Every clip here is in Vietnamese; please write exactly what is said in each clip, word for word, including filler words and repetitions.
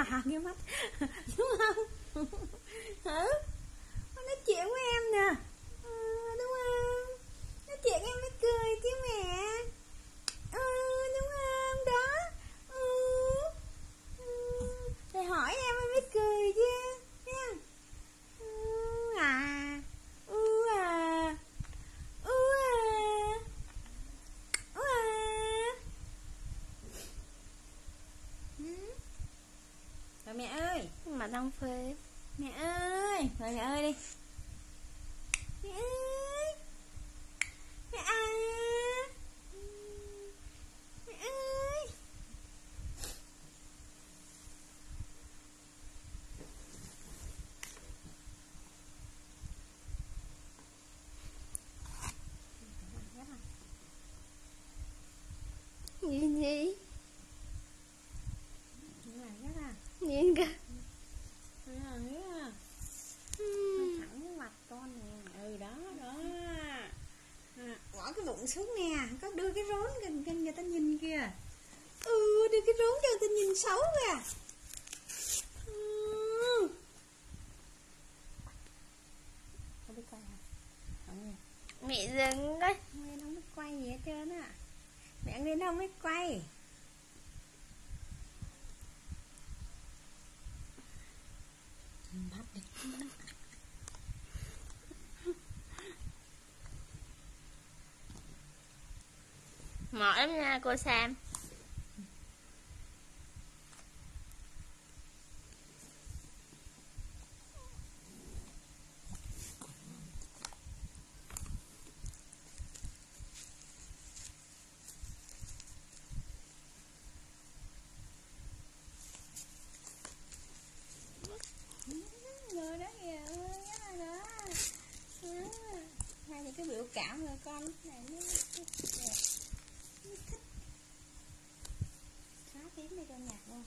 à cái mắt đúng không? Hả? Nói chuyện với em nè, à, đúng không? Nói chuyện em mới cười chứ mẹ. Ừ, đúng không? Đó. Ừ. Ừ. Thầy hỏi em em mới cười chứ nha. Ừ à. Ừ à. Ừ à. Ừ à. Ừ. Rồi mẹ ơi. Mà đang phê. Mẹ ơi. Rồi mẹ ơi đi. Mẹ ơi. Mẹ à. Mẹ ơi. Nhìn gì? Rất à. Nhìn kìa. À, nghĩ à. Thẳng cái mặt con nè. Ừ đó đó. À, bỏ cái bụng xuống nè. Có đưa cái rốn kìa, người ta nhìn kìa. Ừ, đưa cái rốn cho người ta nhìn xấu kìa. Ừ. Không biết quay hả? Không nha. Mẹ dừng đấy. Nguyên không biết quay gì hết trơn á. Mẹ Nguyên không biết quay. Bắt đi. Mỏi lắm nha cô Sam. Người đó kìa, ơi đó. Đó. Hai cái biểu cảm rồi con lúc này nó đẹp. Nó thích. Xóa tiếng đi cho nhạc luôn.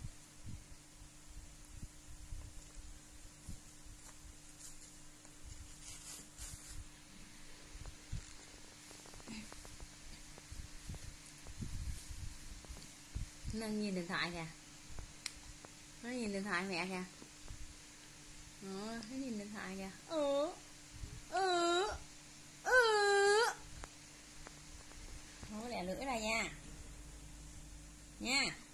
Nó nhìn điện thoại kìa. Nó nhìn điện thoại mẹ kìa. Ờ, nó nhìn điện thoại kìa. Ừ. Ừ. Ừ. Không có lẻ lưỡi ra nha. Nha.